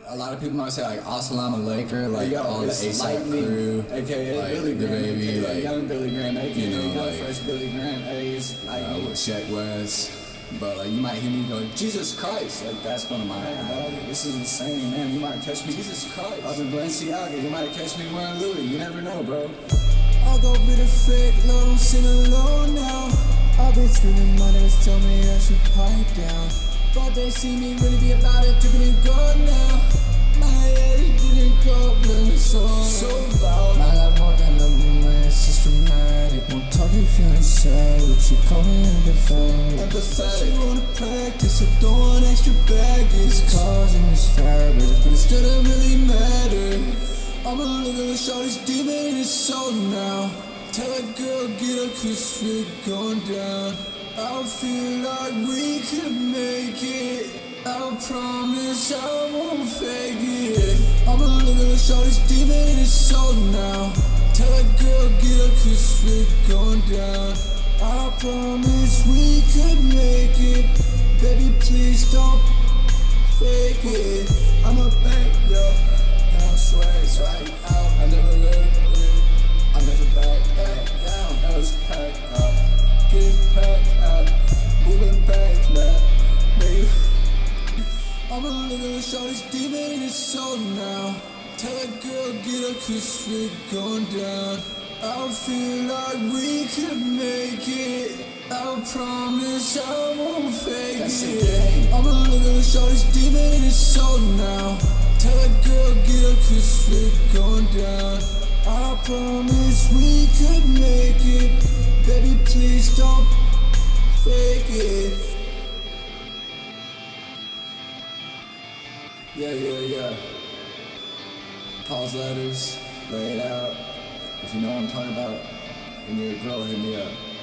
a lot of people might say like Assalamu Alaikum, like all the ASAP crew, aka like Billy the Graham, baby, aka like young Billy Graham, aka you know, young like fresh Billy Graham, A's, with Sheck West. But like you might hear me go, Jesus Christ, like that's one of my. This is insane, man. You might catch me. Jesus Christ. Up in Balenciaga, you might catch me wearing Louis. You never know, bro. I'll go with a fake love, I'm sitting alone now. I've been screaming, my neighbors tell me I should pipe down, but they see me really be about it, dripping in gold now. My head is getting cold, feeling so loud. My life more than a romance, it's dramatic. Won't talk if you're inside, but you call me empathetic. You wanna practice, I don't want extra baggage. It's causing this fabric, but it still don't really matter. I'm a little shorty's demon in his soul now. Tell that girl get up cause we're going down. I feel like we could make it. I promise I won't fake it. I'm a little shorty's demon in his soul now. Tell that girl get up cause we're going down. I promise we could make it. Baby please don't fake it. I'm a bank, yo. Swag out, I never looked in, I never back down, I was packed up, getting packed up, moving back now, baby. I'm a little shorty's demon in his soul now. Tell that girl get up cause we're going down. I feel like we could make it. I promise I won't fake it. I'm a little shorty's demon in his soul now. Tell that girl get up cause we're going down. I promise we could make it. Baby please don't fake it. Yeah. Pause letters, lay it out. If you know what I'm talking about, and you're a girl, hit me up.